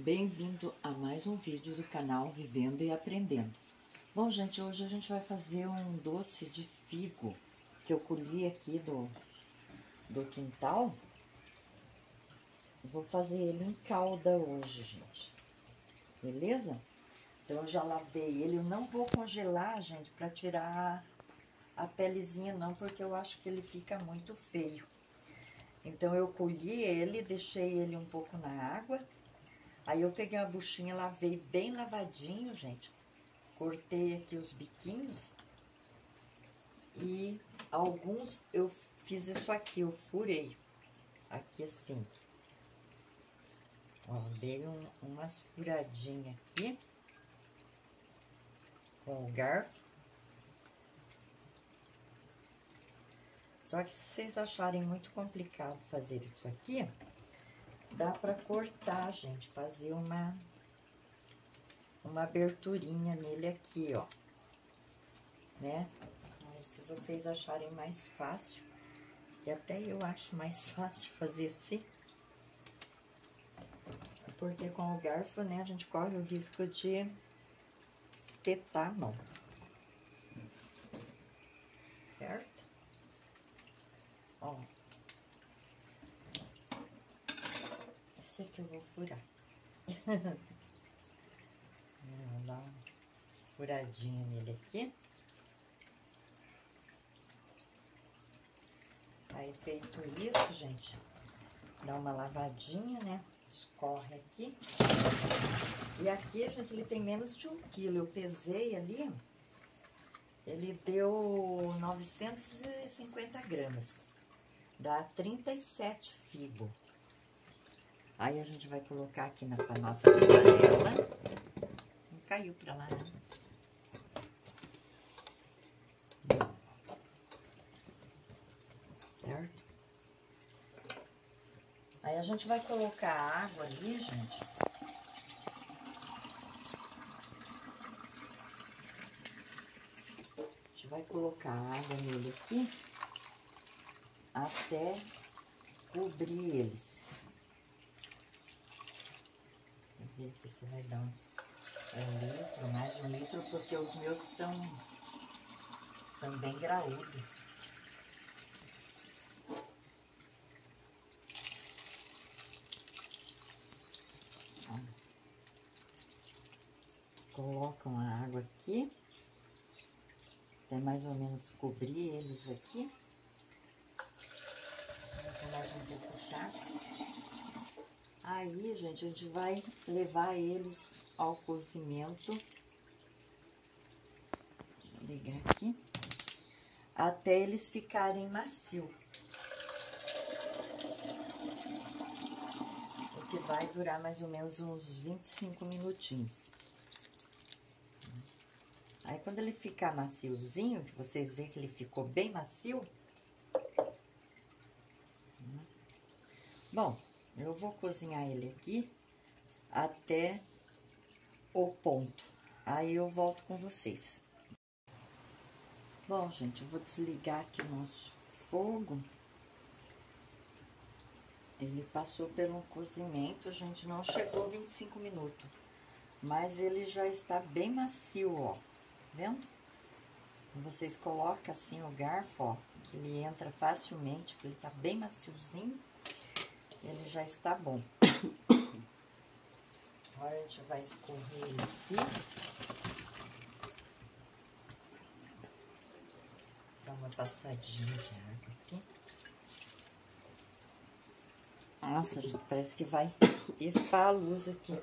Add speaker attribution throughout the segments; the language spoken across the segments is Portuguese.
Speaker 1: Bem-vindo a mais um vídeo do canal Vivendo e Aprendendo. Bom, gente, hoje a gente vai fazer um doce de figo que eu colhi aqui do quintal. Vou fazer ele em calda hoje, gente. Beleza? Então, eu já lavei ele. Eu não vou congelar, gente, para tirar a pelezinha não, porque eu acho que ele fica muito feio. Então, eu colhi ele, deixei ele um pouco na água. Aí eu peguei uma buchinha, lavei bem lavadinho, gente. Cortei aqui os biquinhos. E alguns eu fiz isso aqui, eu furei. Aqui assim. Ó, dei umas furadinhas aqui. Com o garfo. Só que se vocês acharem muito complicado fazer isso aqui, dá pra cortar, gente. Fazer uma aberturinha nele aqui, ó. Né? Mas se vocês acharem mais fácil, que até eu acho mais fácil fazer assim, porque com o garfo, né, a gente corre o risco de espetar a mão. Certo? Ó. Esse aqui eu vou furar. Vou dar uma furadinha nele aqui. Aí, feito isso, gente, dá uma lavadinha, né? Escorre aqui. E aqui, gente, ele tem menos de 1 quilo. Eu pesei ali, ele deu 950 gramas. Dá 37 figos. Aí, a gente vai colocar aqui na nossa panela. Não caiu pra lá, né? Certo? Aí, a gente vai colocar a água ali, gente. A gente vai colocar a água nele aqui até cobrir eles. Vou ver se vai dar um litro, mais de 1 litro, porque os meus estão bem graúdos. Colocam a água aqui, até mais ou menos cobrir eles aqui. Vou mais um pouco puxar. Aí, gente, a gente vai levar eles ao cozimento. Deixa eu ligar aqui. Até eles ficarem macios. O que vai durar mais ou menos uns 25 minutinhos. Aí, quando ele ficar maciozinho, que vocês veem que ele ficou bem macio. Bom, eu vou cozinhar ele aqui até o ponto. Aí, eu volto com vocês. Bom, gente, eu vou desligar aqui o nosso fogo. Ele passou pelo cozimento, gente, não chegou 25 minutos. Mas ele já está bem macio, ó. Vendo? Vocês colocam assim o garfo, ó, que ele entra facilmente, que ele tá bem maciozinho. Ele já está bom. Agora a gente vai escorrer ele aqui. Dá uma passadinha de água aqui. Nossa, gente, parece que vai pifar a luz aqui.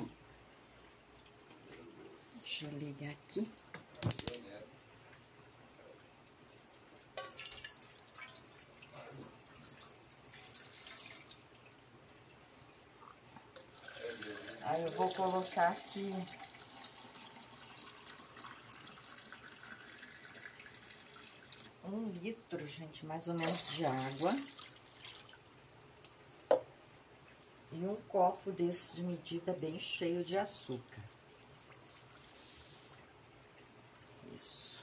Speaker 1: Deixa eu ligar aqui. Aí eu vou colocar aqui 1 litro, gente, mais ou menos de água. E 1 copo desse de medida bem cheio de açúcar. Isso.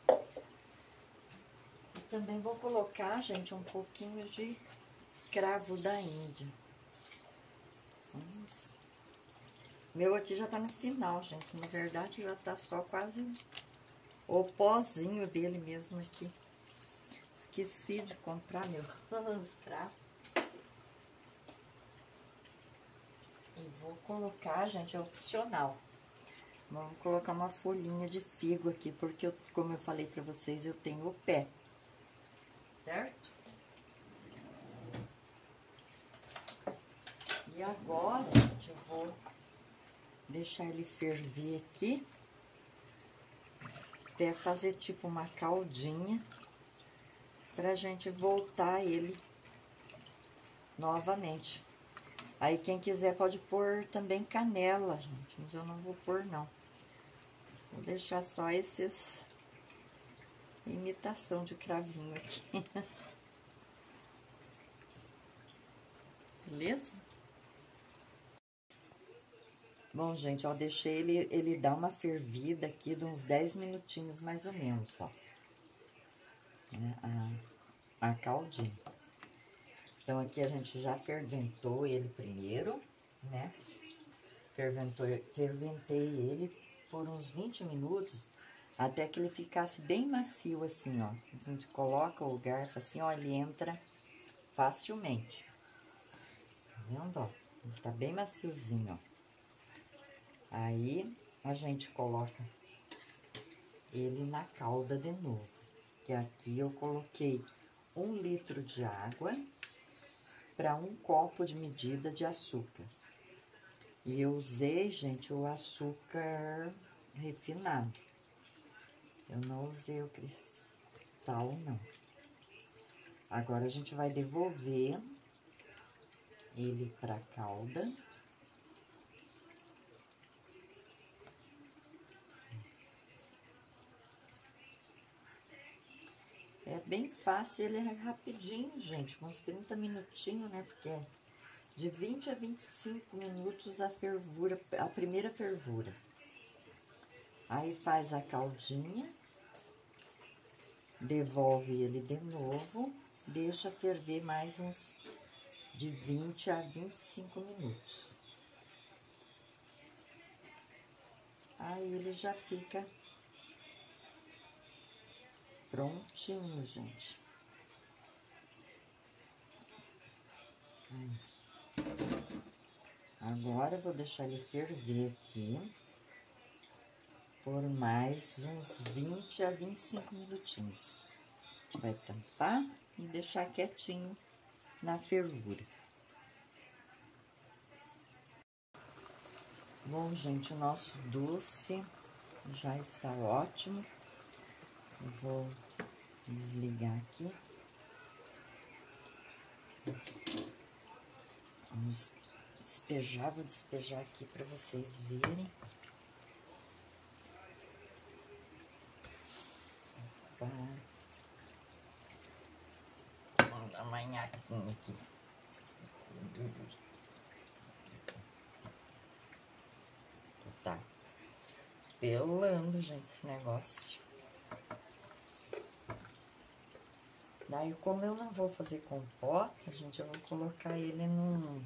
Speaker 1: E também vou colocar, gente, um pouquinho de cravo da Índia. Vamos. Meu aqui já tá no final, gente. Na verdade, já tá só quase o pozinho dele mesmo aqui. Esqueci de comprar meu escravo. E vou colocar, gente, é opcional. Vamos colocar uma folhinha de figo aqui, porque, como eu falei pra vocês, eu tenho o pé. Certo? E agora, gente, eu vou deixar ele ferver aqui. Até fazer tipo uma caldinha. Pra gente voltar ele novamente. Aí, quem quiser pode pôr também canela, gente. Mas eu não vou pôr, não. Vou deixar só esses... imitação de cravinho aqui. Beleza? Bom, gente, ó, deixei ele dar uma fervida aqui de uns 10 minutinhos, mais ou menos, ó. A caldinha. Então, aqui a gente já ferventou ele primeiro, né? Ferventei ele por uns 20 minutos, até que ele ficasse bem macio, assim, ó. A gente coloca o garfo assim, ó, ele entra facilmente. Tá vendo, ó? Ele tá bem maciozinho, ó. Aí, a gente coloca ele na calda de novo. Que aqui eu coloquei 1 litro de água para 1 copo de medida de açúcar. E eu usei, gente, o açúcar refinado. Eu não usei o cristal, não. Agora, a gente vai devolver ele pra calda. É bem fácil, ele é rapidinho, gente, uns 30 minutinhos, né? Porque é de 20 a 25 minutos a fervura, a primeira fervura. Aí faz a caldinha, devolve ele de novo, deixa ferver mais uns de 20 a 25 minutos. Aí ele já fica prontinho, gente. Agora, eu vou deixar ele ferver aqui por mais uns 20 a 25 minutinhos. A gente vai tampar e deixar quietinho na fervura. Bom, gente, o nosso doce já está ótimo. Eu vou desligar aqui. Vamos despejar, vou despejar aqui para vocês verem. Vamos dar uma nhaquinha aqui. Tá pelando, gente, esse negócio. Daí, como eu não vou fazer compota, gente, eu vou colocar ele num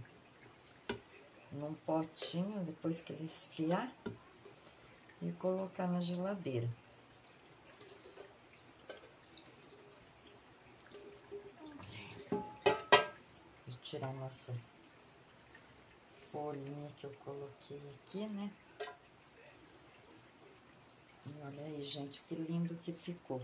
Speaker 1: potinho, depois que ele esfriar, e colocar na geladeira. Vou tirar a nossa folhinha que eu coloquei aqui, né? E olha aí, gente, que lindo que ficou.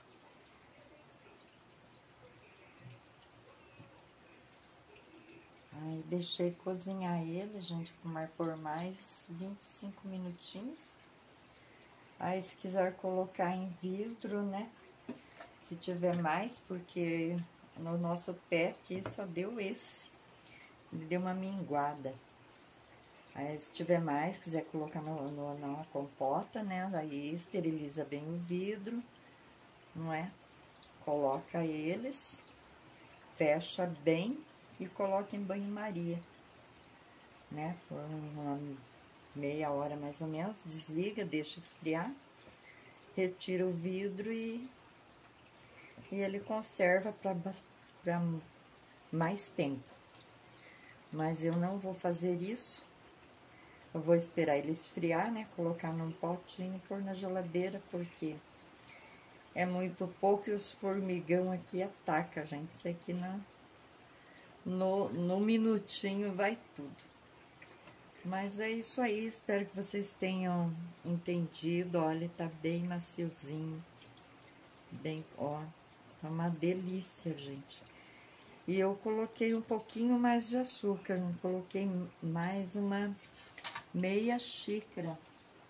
Speaker 1: Aí, deixei cozinhar ele, gente, por mais 25 minutinhos. Aí, se quiser colocar em vidro, né? Se tiver mais, porque no nosso pé aqui só deu esse. Ele deu uma minguada. Aí, se tiver mais, quiser colocar na compota, né? Aí, esteriliza bem o vidro, não é? Coloca eles, fecha bem e coloca em banho-maria, né? Por uma meia hora mais ou menos, desliga, deixa esfriar, retira o vidro e ele conserva para mais tempo. Mas eu não vou fazer isso. Eu vou esperar ele esfriar, né? Colocar num potinho, pôr na geladeira, porque é muito pouco e os formigão aqui ataca, gente. Isso aqui no minutinho vai tudo. Mas é isso aí, espero que vocês tenham entendido. Olha, tá bem maciozinho. Bem, ó, tá uma delícia, gente. E eu coloquei um pouquinho mais de açúcar, coloquei mais uma meia xícara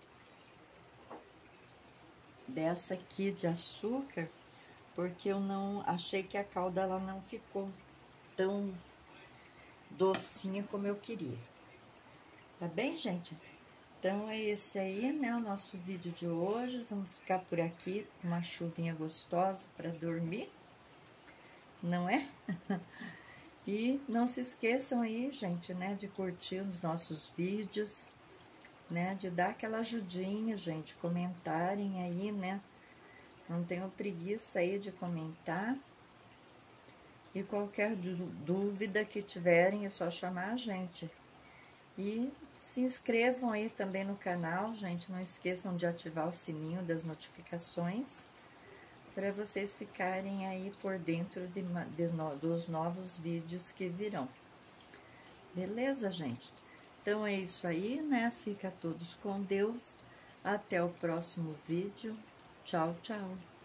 Speaker 1: dessa aqui de açúcar, porque eu não achei que a calda ela não ficou tão docinha como eu queria. Tá bem, gente? Então, é esse aí, né, o nosso vídeo de hoje. Vamos ficar por aqui com uma chuvinha gostosa para dormir, não é? E não se esqueçam aí, gente, né, de curtir os nossos vídeos, né, de dar aquela ajudinha, gente, comentarem aí, né? Não tenham preguiça aí de comentar. E qualquer dúvida que tiverem, é só chamar a gente. E se inscrevam aí também no canal, gente. Não esqueçam de ativar o sininho das notificações, para vocês ficarem aí por dentro dos novos vídeos que virão. Beleza, gente? Então é isso aí, né? Fica todos com Deus. Até o próximo vídeo. Tchau, tchau.